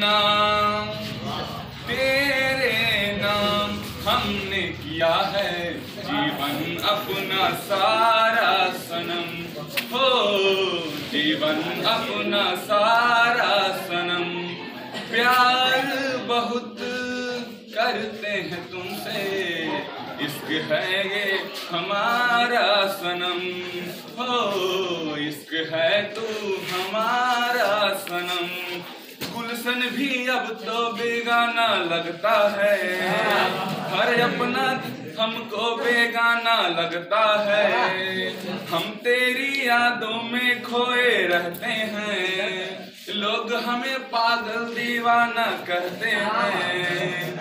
नाम तेरे नाम हमने किया है जीवन अपना सारा सनम, हो जीवन अपना सारा सनम। प्यार बहुत करते हैं तुमसे, इश्क है ये हमारा सनम, हो इश्क है तू हमारा सनम। गुलशन भी अब तो बेगाना लगता है, हर अपना हमको बेगाना लगता है। हम तेरी यादों में खोए रहते हैं, लोग हमें पागल दीवाना कहते हैं।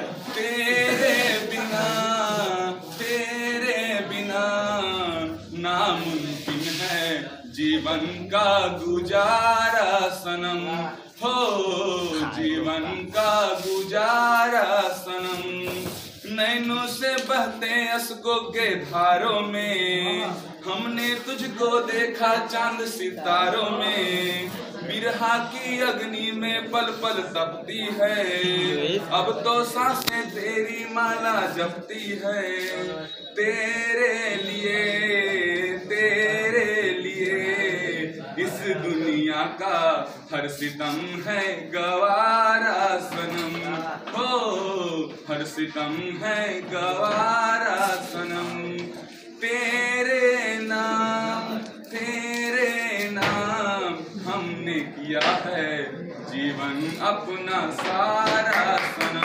तेरे बिना नामुमकिन है जीवन का गुजारा सनम, हो जीवन का गुजारा सनम। नैनों से बहते अश्कों के धारों में, हमने तुझको देखा चांद सितारों में। बिरहा की अग्नि में पल पल तपती है, अब तो सांसें तेरी माला जपती है। तेरे लिए इस दुनिया का हर सितम है गवारा सनम, हो हर सितम है गवारा सनम। तेरे नाम हमने किया है जीवन अपना सारा सनम।